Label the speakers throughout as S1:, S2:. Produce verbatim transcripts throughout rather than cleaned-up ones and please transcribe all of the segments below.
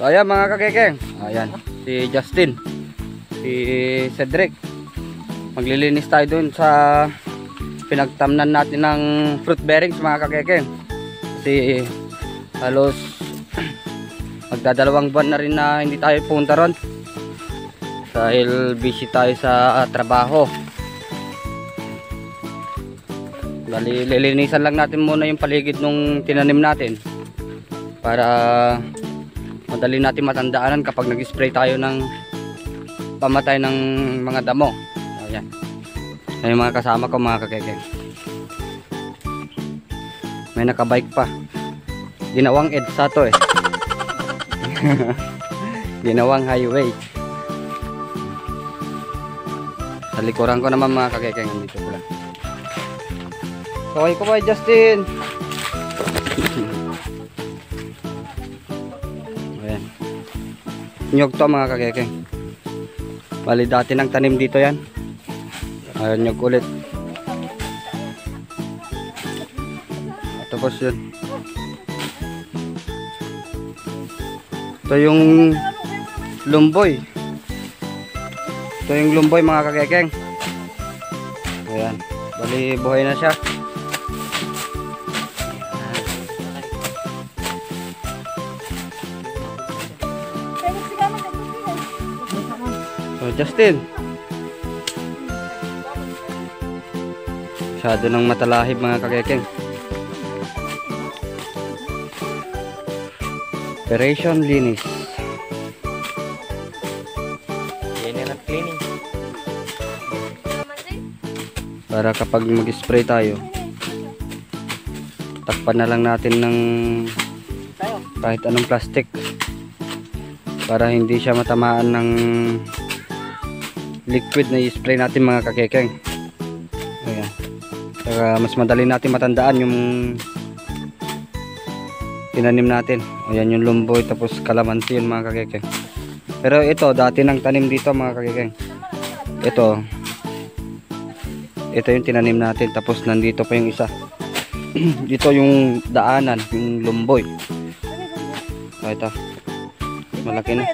S1: So ayan mga kakekeng, ayan si Justin, si Cedric, maglilinis tayo dun sa pinagtamnan natin ng fruit bearings mga kakekeng. Kasi halos magdadalawang buwan na rin na hindi tayo punta ron dahil busy tayo sa trabaho. Bali, lilinisan lang natin muna yung paligid nung tinanim natin para madali natin matandaanan kapag nag-spray tayo ng pamatay ng mga damo. Ayan. Ayan yung mga kasama ko mga kakeke. May nakabike pa. Ginawang EDSA to eh. Ginawang highway. Sa likuran ko naman mga kakeke, nandito ko lang. Kaway ko kay Justin. Ayan. Nyog to mga kakeke. Bali dati nang tanim dito yan. Ayan nyog ulit. Tapos yun. Ito yung lumboy. Ito yung lumboy mga kakekeng. Ayan. Bali buhay na siya. So Justin, masyado ng matalahib mga kakekeng. Operation linis.
S2: General cleaning.
S1: Para kapag mag-spray tayo, takpan na lang natin ng kahit anong plastic para hindi siya matamaan ng liquid na i-spray natin mga kakekeng. Ayan. Para mas madali natin matandaan yung tinanim natin. Ayan yung lumboy tapos kalamansi yun mga kakekeng. Pero ito dati nang tanim dito mga kakekeng. Ito ito yung tinanim natin tapos nandito pa yung isa. Dito yung daanan, yung lumboy. Ah, ito malaki na.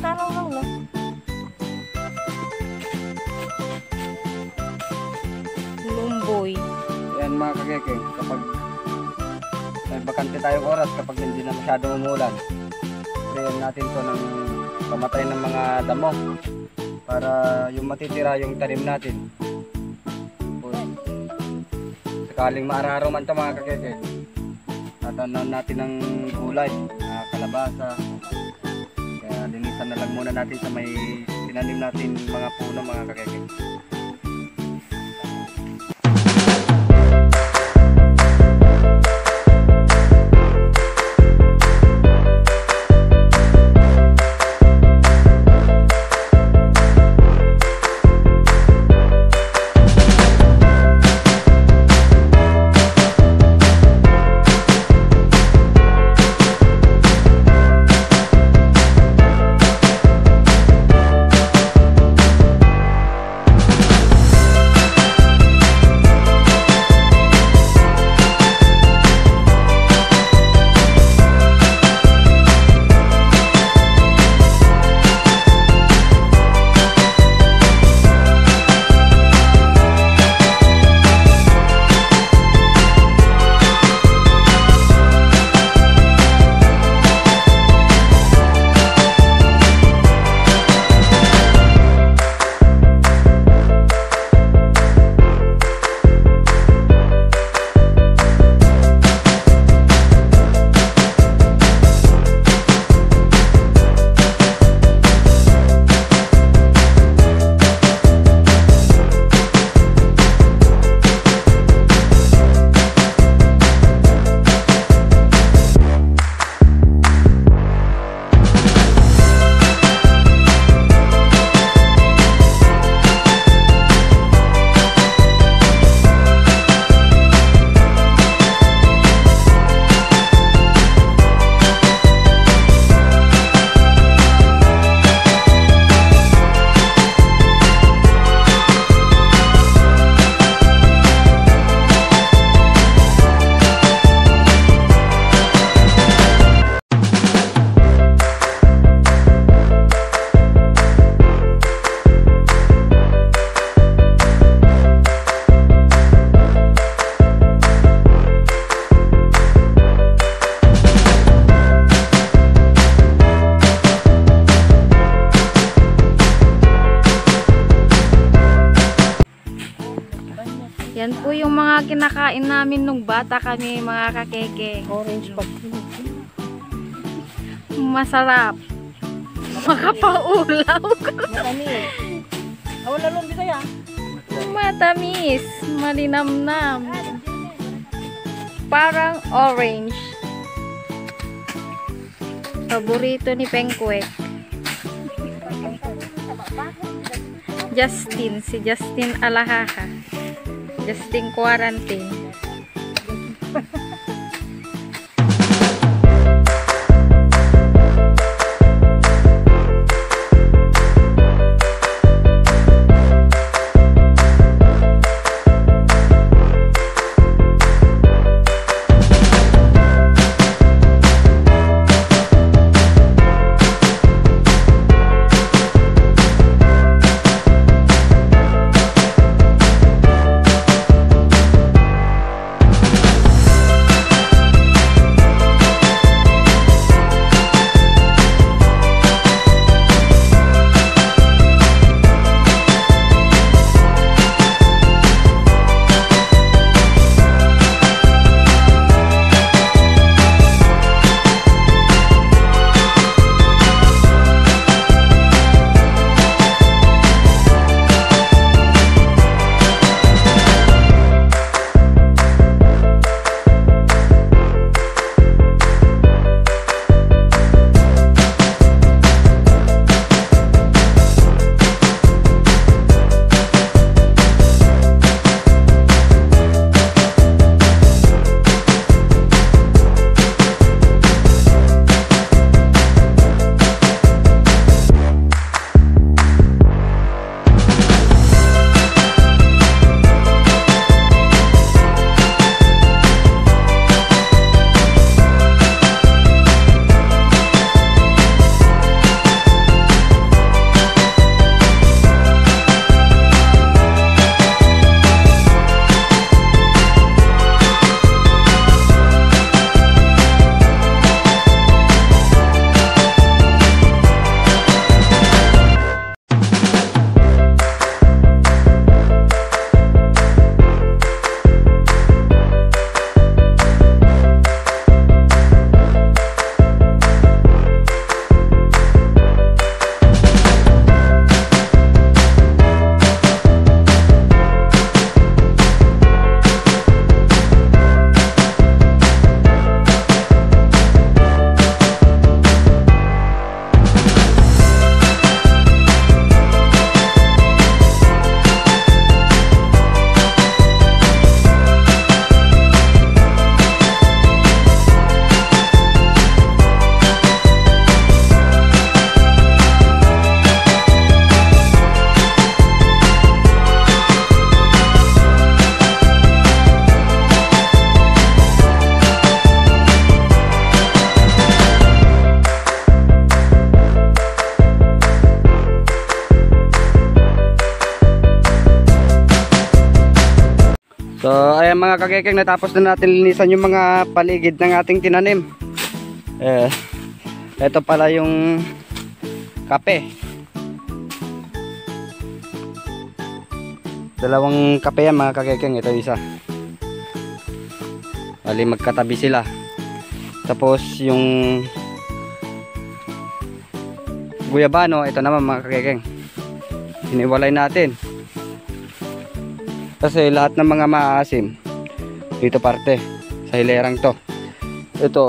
S3: Lumboy.
S1: Yan mga kakekeng, kapag may bakante tayong oras, kapag hindi na masyadong umulan, sprayan natin to ng pamatay ng mga damo para yung matitira yung tanim natin. Sakaling maararo man ito mga kakekeng, tatanan natin ng gulay, uh, kalabasa. Kaya linisan na lang muna natin sa may tinanim natin mga puno mga kakekeng.
S3: Yan po yung mga kinakain namin nung bata kami, mga kakeke.
S4: Orange pag.
S3: Masarap. Makapaulaw.
S4: Matamis. Ah, wala lang dito yan.
S3: Matamis. Malinamnam. Parang orange. Paborito ni Pengkwek. Justin. Si Justin Alahaha. Justin Quarantine.
S1: So ayan mga kakekeng, natapos na natin linisan yung mga paligid ng ating tinanim. Eh, ito pala yung kape. Dalawang kape yan mga kakekeng, ito isa. Bali magkatabi sila. Tapos yung guyabano, ito naman mga kakekeng, hiniwalay natin. Kasi lahat ng mga maasim dito parte sa hilerang to. Ito,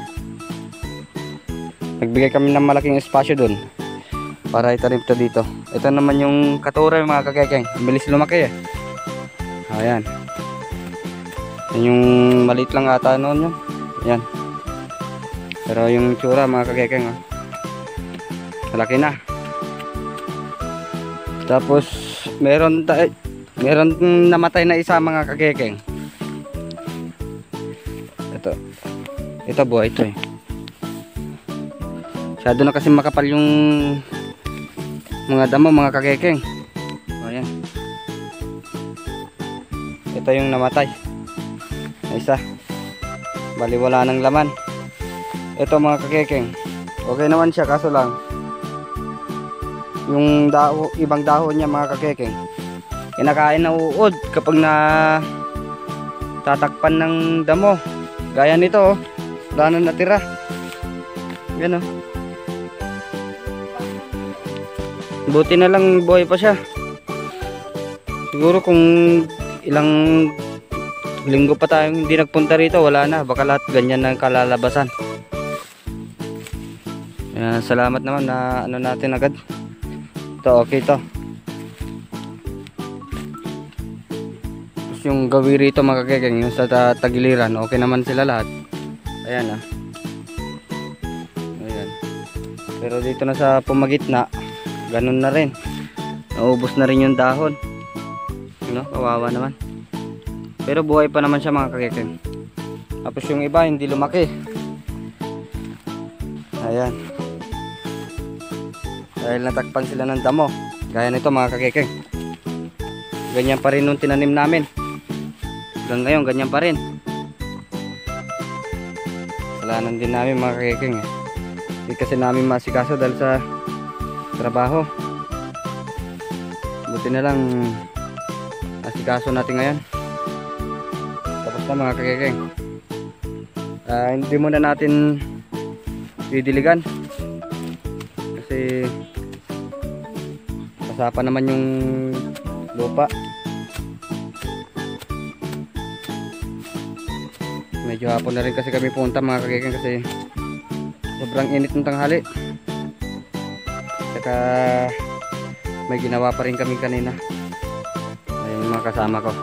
S1: nagbigay kami ng malaking espasyo dun para itanim to dito. Ito naman yung katuray mga kakekeng, bilis lumaki eh. Ayan, yan yung maliit lang ata noon yun. Yan, pero yung tsura mga kakekeng, oh, malaki na. Tapos meron tayo, meron namatay na isa mga kakekeng. Ito, ito buhay ito eh. Masyado na kasi makapal yung mga damo mga kakekeng. Ayan, ito yung namatay na isa, bali wala nang laman. Ito mga kakekeng, okay naman siya, kaso lang yung daho, ibang dahon niya mga kakekeng kinakain na uod kapag na tatakpan ng damo. Gaya nito, oh. Wala na natira. Yan, oh. Buti na lang buhay pa siya. Siguro kung ilang linggo pa tayong hindi nagpunta rito, wala na. Baka lahat ganyan na kalalabasan. Ayan, salamat naman na ano natin agad. Ito, okay to. Tapos yung gawi rito mga kakekeng, yung sa tagiliran, okay naman sila lahat. Ayan, ah. Ayan. Pero dito na sa pumagitna, ganun na rin. Naubos na rin yung dahon. No, kawawa naman. Pero buhay pa naman siya mga kakekeng. Tapos yung iba hindi lumaki. Ayan. Dahil natakpan sila ng damo. Gaya nito mga kakekeng. Ganyan pa rin nung tinanim namin. Hanggang ngayon ganyan pa rin. Kasalanan din namin mga kakekeng, eh. Hindi kasi namin masikaso dahil sa trabaho. Buti na lang asikaso natin ngayon. Tapos na mga kakekeng. uh, Hindi muna natin didiligan kasi masapa naman yung lupa. Medyo hapon na rin kasi kami punta mga kakekeng kasi sobrang init ng tanghali. Saka may ginawa pa rin kami kanina. Ayun mga kasama ko.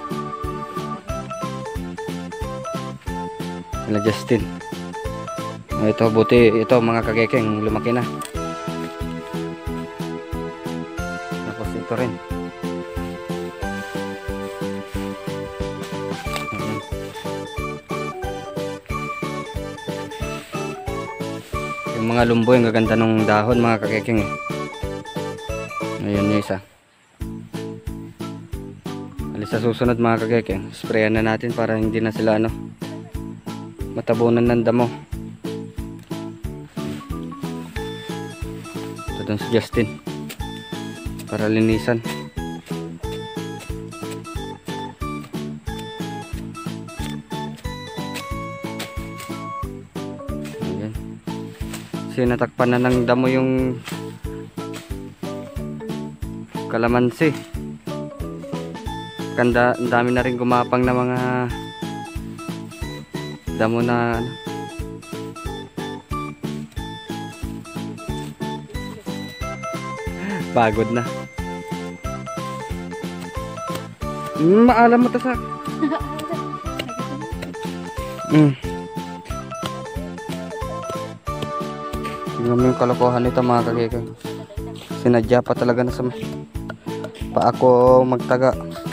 S1: Sila Justin. Ito buti ito mga kakekeng lumaki na. Tapos ito rin. Ayan. Yung mga lumboy ang gaganda ng dahon mga kakekeng, eh. Ayun yung isa. Alis sa susunod mga kakekeng, sprayan na natin para hindi na sila ano matabunan ng damo. Ito doon si Justin para linisan. Ayan. Kasi natakpan na ng damo yung kalamansi. Kanda, ang dami na rin gumapang na mga damo na ano. Pagod na. Mm, maalam mo tasak. Mm. Tingnan mo yung kalokohan nito mga kakekeng. Sinadya pa talaga na sa pa ako magtaga.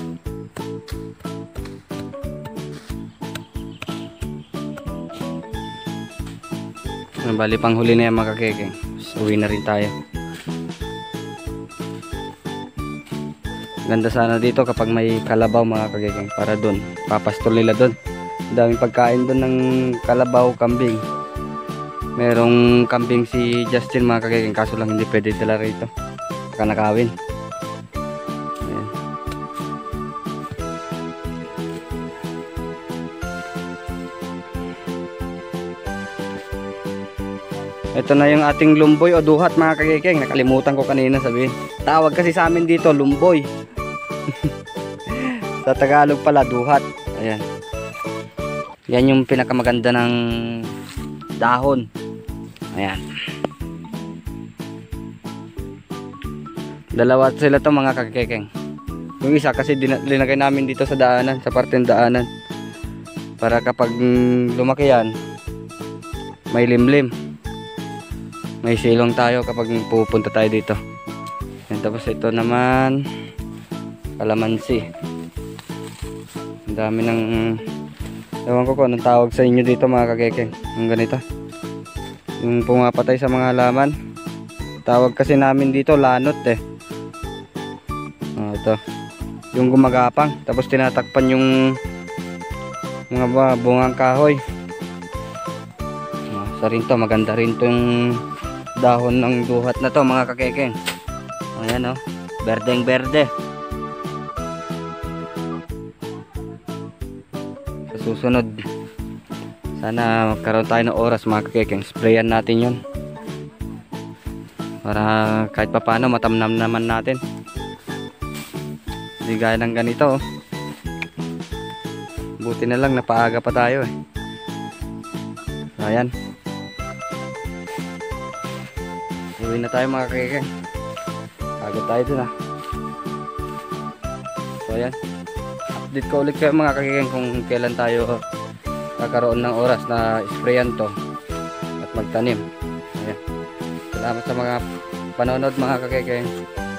S1: Bali pang huli na yan mga kakekeng. Uwi na rin tayo. Ganda sana dito kapag may kalabaw mga kakekeng, para doon papastol nila doon. Daming pagkain doon ng kalabaw, kambing. Merong kambing si Justin mga kakekeng, kaso lang hindi pwede dala rito, baka nakawin. Ayan. Ito na yung ating lumboy o duhat mga kakekeng. Nakalimutan ko kanina sabihin. Tawag kasi sa amin dito lumboy. Sa Tagalog pala duhat. Ayan. Yan yung pinakamaganda ng dahon. Ayan. Dalawa sila to mga kakekeng. Yung isa kasi linagay namin dito sa daanan, sa parteng daanan. Para kapag lumaki yan, may limlim. May silong tayo kapag pupunta tayo dito. Yan, tapos ito naman kalamansi. Ang dami ng ewan ko kung anong tawag sa inyo dito mga kakekeng. Ang ganito, yung pumapatay sa mga halaman. Tawag kasi namin dito lanot eh. Oh, ito yung gumagapang, tapos tinatakpan yung mga bungang kahoy. Oh, sa rin to, maganda rin to yung dahon ng duhat na to mga kakekeng. Ayan, oh, berdeng berde. susunod. Sana magkaroon tayo ng oras mga kakekeng. Sprayan natin yun. Para kahit pa paano matamnam naman natin. Hindi gaya ng ganito. Oh. Buti na lang napaaga pa tayo eh. Ayan. Uwi na tayo mga kakekeng. Pagod tayo dun ah. So ayan. Update ko ulit kayo mga kakekeng kung kailan tayo kakaroon ng oras na sprayan to at magtanim. Ayan. Salamat sa mga panonood mga kakekeng.